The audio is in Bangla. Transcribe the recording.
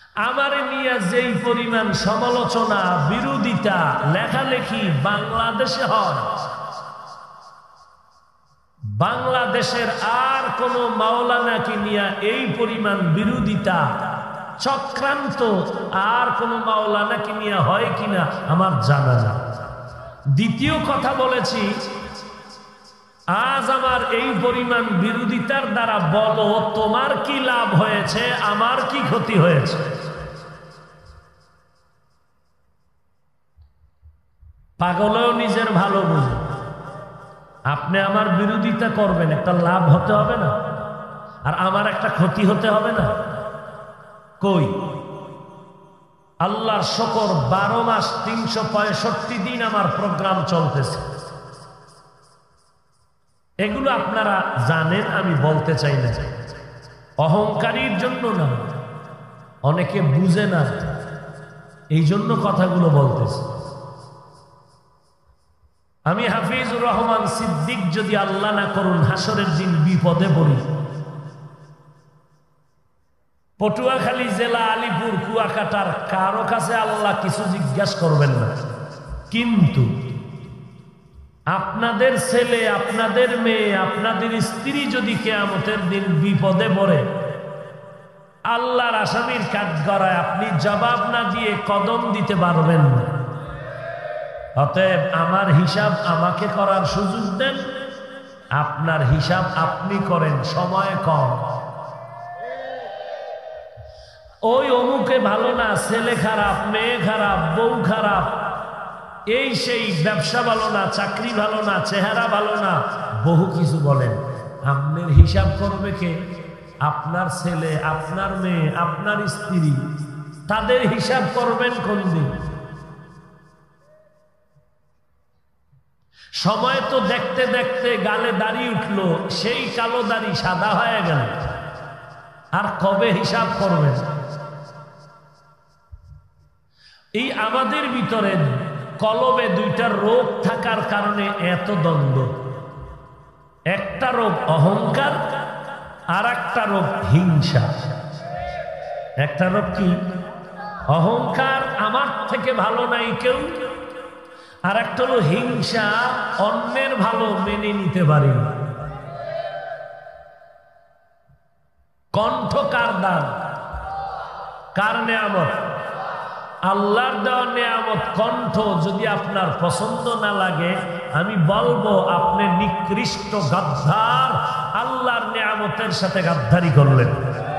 আমারে নিয়ে যেই পরিমাণ সমালোচনা বিরোধিতা লেখালেখি বাংলাদেশে হয়, বাংলাদেশের আর কোন মাওলানাকে নিয়ে এই পরিমাণ বিরোধিতা চক্রান্ত আর কোন মাওলানাকে নিয়ে হয় কিনা আমার জানা না। দ্বিতীয় কথা বলেছি, আজ আমার এই পরিমাণ বিরোধিতার দ্বারা বলো তোমার কি লাভ হয়েছে, আমার কি ক্ষতি হয়েছে? পাগলেও নিজের ভালো বুঝে। আপনি আমার বিরোধিতা করবেন, একটা লাভ হতে হবে না? আর আমার একটা ক্ষতি হতে হবে না? কই? আল্লাহর শুকর 12 মাস 365 দিন আমার প্রোগ্রাম চলতেছে। এগুলো আপনারা জানেন, আমি বলতে চাই না। অহংকারীর জন্য না, অনেকে বুঝে না, এই জন্য কথাগুলো বলতেছে। আমি হাফিজুর রহমান সিদ্দিক যদি আল্লাহ না করুন হাসরের দিন বিপদে পড়ি, পটুয়াখালী জেলা আলিপুর কুয়াকাটার কারো কাছে আল্লাহ কিছু জিজ্ঞাসা করবেন না, কিন্তু আপনাদের ছেলে, আপনাদের মেয়ে, আপনাদের স্ত্রী যদি কিয়ামতের দিন বিপদে পড়ে আল্লাহর আসামির কাঠগড়ায় আপনি জবাব না দিয়ে কদম দিতে পারবেন না। অতএব আমার হিসাব আমাকে করার সুযোগ দেন, আপনার হিসাব আপনি করেন, সময় কম। ওই অমুকে ভালো না, ছেলে খারাপ, মেয়ে খারাপ, বউ খারাপ, এই সেই, ব্যবসা ভালো না, চাকরি ভালো না, চেহারা ভালো না, বহু কিছু বলেন। আপনার হিসাব করবে কে? আপনার ছেলে, আপনার মেয়ে, আপনার স্ত্রী, তাদের হিসাব করবেন কোন দিন? সময় তো দেখতে দেখতে গালে দাড়ি উঠলো, সেই কালো দাড়ি সাদা হয়ে গেল, আর কবে হিসাব করবেন? এই আমাদের ভিতরে কলবে দুইটা রোগ থাকার কারণে এত দ্বন্দ্ব। একটা রোগ অহংকার, আর একটা রোগ হিংসা। একটা রোগ কি? অহংকার, আমার থেকে ভালো নাই কেউ। আর একটা হলো হিংসা, অন্যের ভালো মেনে নিতে পারি। কণ্ঠ কার দান? কার নেয়ামত? আল্লাহর দেওয়া নেয়ামত কণ্ঠ। যদি আপনার পছন্দ না লাগে আমি বলবো আপনি নিকৃষ্ট গাদ্দার, আল্লাহর নেয়ামতের সাথে গাদ্দারি করলেন।